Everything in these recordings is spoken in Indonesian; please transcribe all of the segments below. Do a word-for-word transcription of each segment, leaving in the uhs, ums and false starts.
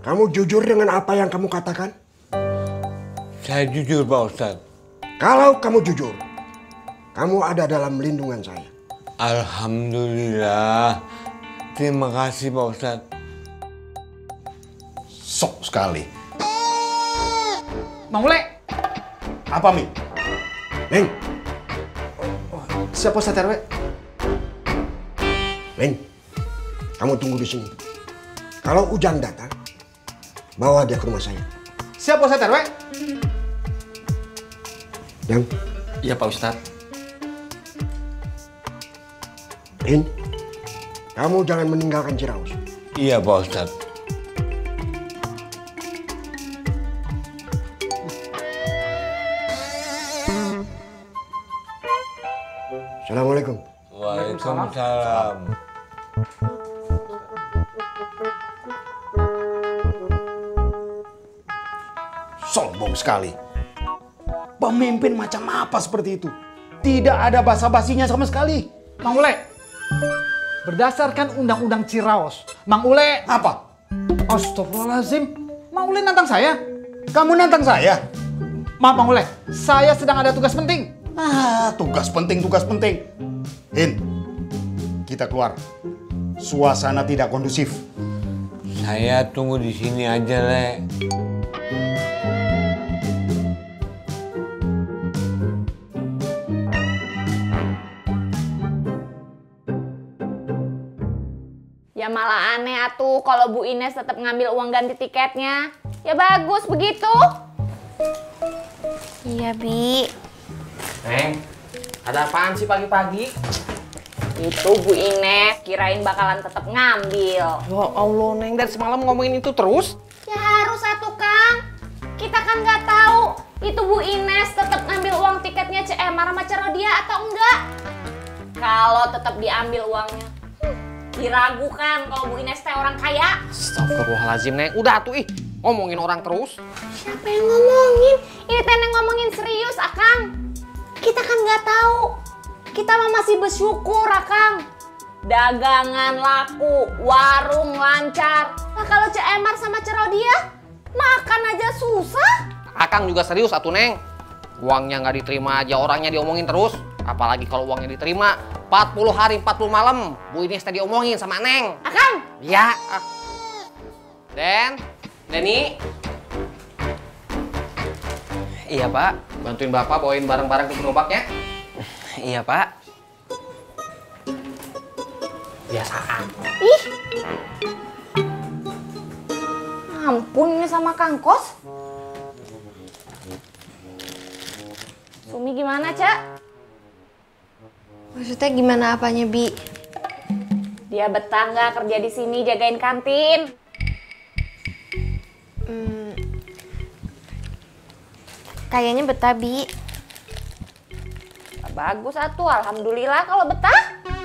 Kamu jujur dengan apa yang kamu katakan? Saya jujur Pak Ustadz. Kalau kamu jujur, kamu ada dalam lindungan saya. Alhamdulillah. Terima kasih Pak Ustadz. Sok sekali. Mang Ule. Apa, Mi? Neng, Siapa Ustadz R W? Neng, kamu tunggu di sini. Kalau Ujang datang, bawa dia ke rumah saya. Siapa Ustadz R W? Jang, Iya Pak Ustadz. In, kamu jangan meninggalkan Ciraus. Iya Pak Ustadz. Assalamualaikum. Waalaikumsalam. Sombong sekali. Pemimpin macam apa seperti itu? Tidak ada basa-basinya sama sekali. Mang Ule. Berdasarkan Undang-Undang Ciraos, Mang Ule... Apa? Astagfirullahaladzim. Mang Ule nantang saya. Kamu nantang saya? Maaf Mang Ule, saya sedang ada tugas penting. Ah, tugas penting, tugas penting. In, kita keluar. Suasana tidak kondusif. Saya tunggu di sini aja, Le. Ya malah aneh atuh kalau Bu Ines tetap ngambil uang ganti tiketnya. Ya bagus begitu. Iya, Bi. Neng, ada apaan sih pagi-pagi? Itu Bu Ines kirain bakalan tetap ngambil. Ya Allah, Neng, dari semalam ngomongin itu terus? Ya harus satu Kang. Kita kan nggak tahu itu Bu Ines tetap ngambil uang tiketnya C M R sama Cerodia atau enggak. Kalau tetap diambil uangnya, hmm, diragukan kalau Bu Ines teh orang kaya. Astagfirullahaladzim, Neng. Udah tuh, ih. Ngomongin orang terus. Siapa yang ngomongin? Ini teh Neng ngomongin serius, Akang. Kita kan nggak tahu. Kita mah masih bersyukur, Akang. Dagangan laku, warung lancar. Nah kalau C M R sama Cerodia, makan aja susah. Akang juga serius atuh, Neng. Uangnya nggak diterima aja, orangnya diomongin terus. Apalagi kalau uangnya diterima, empat puluh hari empat puluh malam. Bu Ines tadi omongin sama Neng. Akang. Ya. Den, Deni. Iya, Pak. Bantuin Bapak bawain barang-barang ke gerobaknya. Iya, Pak. Biasaan. Ih. Ampun ini sama Kang Kos. Sumi gimana, Cak? Maksudnya gimana apanya, Bi? Dia betah nggak kerja di sini jagain kantin? Hmm, kayaknya betah, Bi. Bagus atuh, alhamdulillah kalau betah.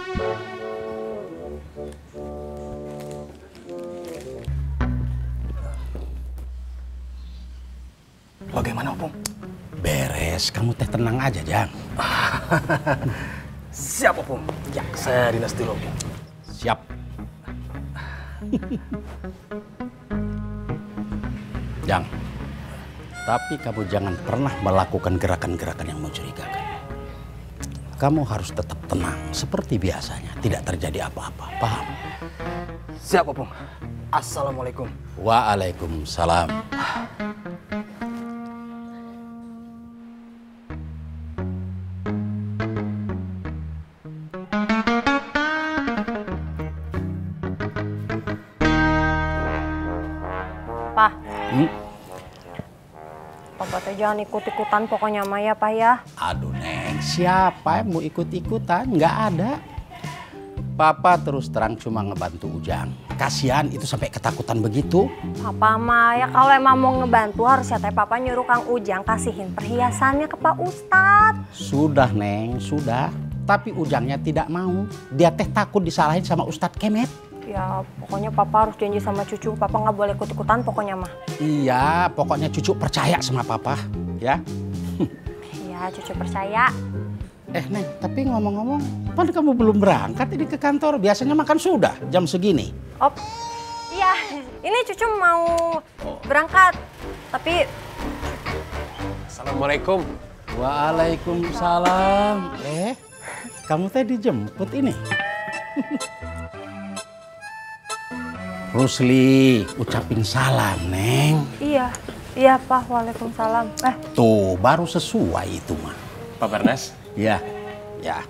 Bagaimana, Opung? Beres, kamu teh tenang aja, Jang. Siap, Opung. Ya, saya dinas dulu, Opung. Siap. Jang, tapi kamu jangan pernah melakukan gerakan-gerakan yang mencurigakan. Kamu harus tetap tenang, seperti biasanya. Tidak terjadi apa-apa, paham? Siap, Opung. Assalamualaikum. Waalaikumsalam. Pak. Hmm? Papa teh jangan ikut-ikutan pokoknya mah ya, Pak ya. Aduh, Neng, siapa yang mau ikut-ikutan? Nggak ada. Papa terus terang cuma ngebantu Ujang. Kasihan itu sampai ketakutan begitu. Papa mah ya kalau emang mau ngebantu harusnya teh Papa nyuruh Kang Ujang kasihin perhiasannya ke Pak Ustadz. Sudah, Neng, sudah. Tapi Ujangnya tidak mau. Dia teh takut disalahin sama Ustadz Kemet. Ya pokoknya Papa harus janji sama cucu. Papa nggak boleh ikut-ikutan pokoknya mah. Iya, pokoknya cucu percaya sama Papa, ya. Iya, cucu percaya. Eh, Neng, tapi ngomong-ngomong, kan kamu belum berangkat ini ke kantor. Biasanya makan sudah jam segini. Op, iya Iya, ini cucu mau berangkat, tapi... Assalamualaikum. Waalaikumsalam. Eh, kamu teh dijemput ini? Rusli, ucapin salam, Neng. Iya, iya Pak, waalaikumsalam. Eh, Tuh, baru sesuai itu mah. Pak Barnas. Ya, ya.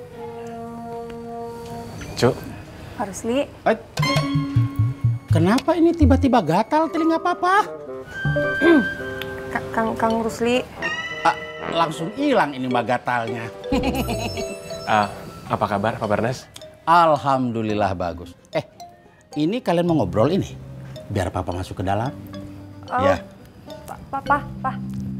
Cuk. Pak Rusli. Eh, kenapa ini tiba-tiba gatal telinga papa? Ka- Kang Kang Rusli. Ah, langsung hilang ini mah gatalnya. Uh, apa kabar Pak Barnas? Alhamdulillah bagus. Eh, ini kalian mau ngobrol ini? Biar papa masuk ke dalam. Oh, Ya. Pak, Papa, Pak.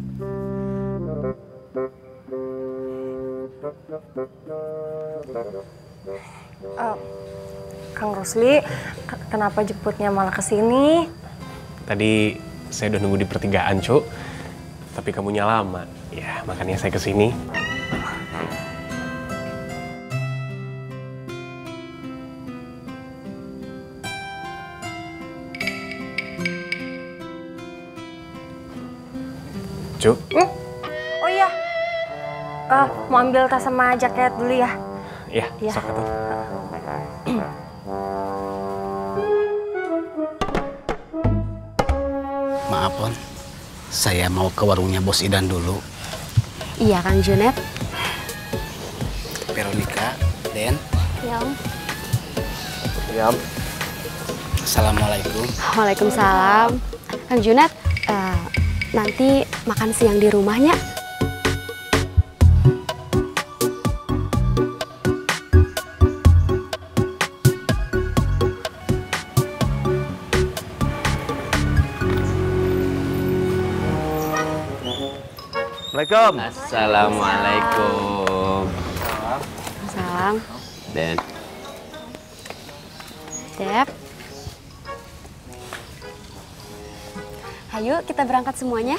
Uh, Kang Rusli, ke- kenapa jemputnya malah ke sini? Tadi saya udah nunggu di pertigaan, Cuk. Tapi kamunya lama. Ya, makanya saya kesini. Cuk. Hmm? Oh iya, uh, mau ambil tas sama jaket dulu ya. Iya, Iya. sok atuh. Maaf, Pon. Saya mau ke warungnya Bos Idan dulu. Iya, Kang Junet. Veronica, Den. Ya, Om. Ya. Assalamualaikum. Waalaikumsalam. Kang Junet, eh, nanti makan siang di rumahnya. Assalamualaikum. Assalamualaikum. Salam. Den. Dep. Ayo kita berangkat semuanya.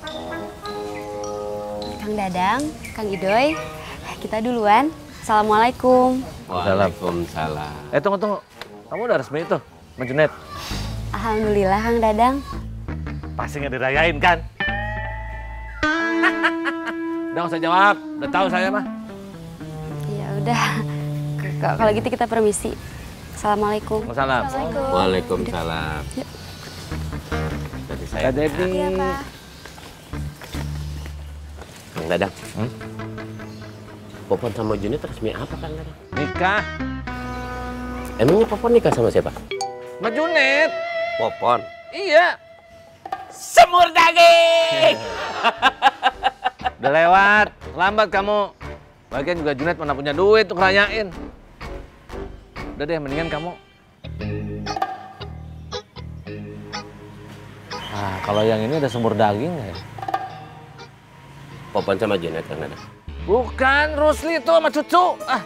Kang Dadang, Kang Idoy, kita duluan. Assalamualaikum. Waalaikumsalam. Eh tunggu tunggu, kamu udah resmi itu, Junet? Alhamdulillah Kang Dadang. Pasti nggak dirayain kan? Udah nggak usah jawab, udah tahu saya mah. Ya udah. K- Kalau gitu kita permisi. Assalamualaikum. Waalaikumsalam. Waalaikumsalam. Yuk. Dari saya. Kak Devi. Iya, Pak. Kang Dadang. Hmm? Popon sama Junet resmi apa Kang Dadang? Nikah. Emangnya Popon nikah sama siapa? Sama Junet. Popon. Iya. Semur daging. Udah lewat, lambat kamu. Bagian juga Junet mana punya duit tuh ngeranyain. Udah deh, mendingan kamu. Ah, kalau yang ini ada sumur daging nggak ya? Popon sama Junet Kang Dadang. Bukan, Rusli itu sama cucu. Ah,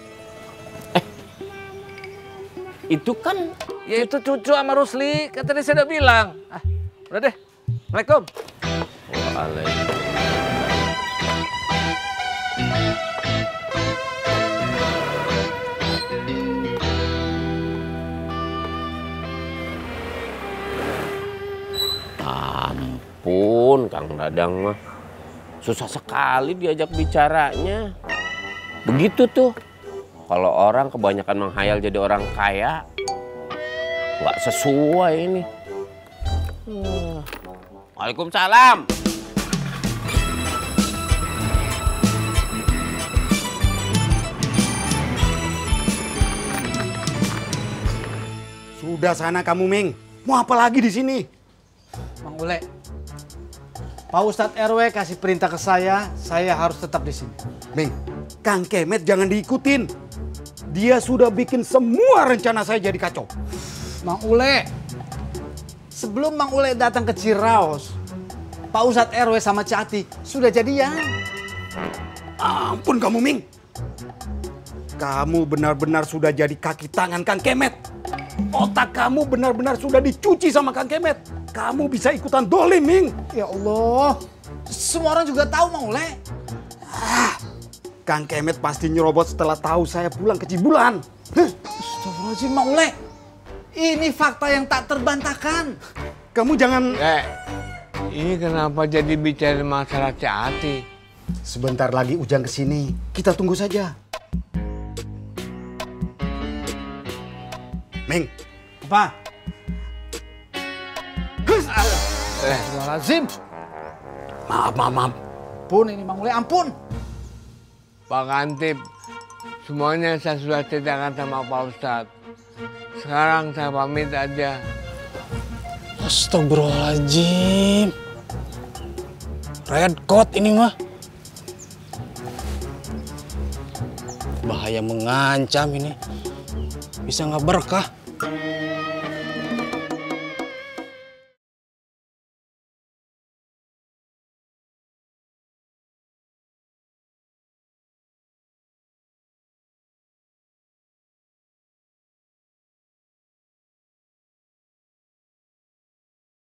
Itu kan ya itu cucu sama Rusli. Kan tadi saya udah bilang. Ah, udah deh. Assalamualaikum. Waalaikumsalam. Ampun, Kang Dadang mah susah sekali diajak bicaranya. Begitu tuh, kalau orang kebanyakan menghayal jadi orang kaya, nggak sesuai ini. Hmm. Waalaikumsalam. Sudah sana kamu, Ming. Mau apa lagi di sini? Mang Ule, Pak Ustadz R W kasih perintah ke saya, saya harus tetap di sini. Ming, Kang Kemet jangan diikutin. Dia sudah bikin semua rencana saya jadi kacau. Mang Ule, sebelum Mang Ule datang ke Ciraos, Pak Ustadz R W sama Cati sudah jadian. Ampun kamu, Ming. Kamu benar-benar sudah jadi kaki tangan Kang Kemet. Otak kamu benar-benar sudah dicuci sama Kang Kemet. Kamu bisa ikutan dolim, Ming. Ya Allah, semua orang juga tahu Mang Ule. Ah, Kang Kemet pasti nyerobot setelah tahu saya pulang ke Cibulan. Huh. Astagfirullahaladzim Mang Ule. Ini fakta yang tak terbantahkan. Kamu jangan... Eh, ini kenapa jadi bicara masalah Ciati? Sebentar lagi Ujang kesini. Kita tunggu saja. Meng. Apa? Eh, Lazim. Maaf, maaf, maaf. Ampun ini Mang Ule, ampun. Pak Kantip, semuanya saya sudah ceritakan sama Pak Ustadz. Sekarang saya pamit aja. Astagfirullahaladzim. Red coat ini mah. Bahaya mengancam ini. Bisa nggak berkah.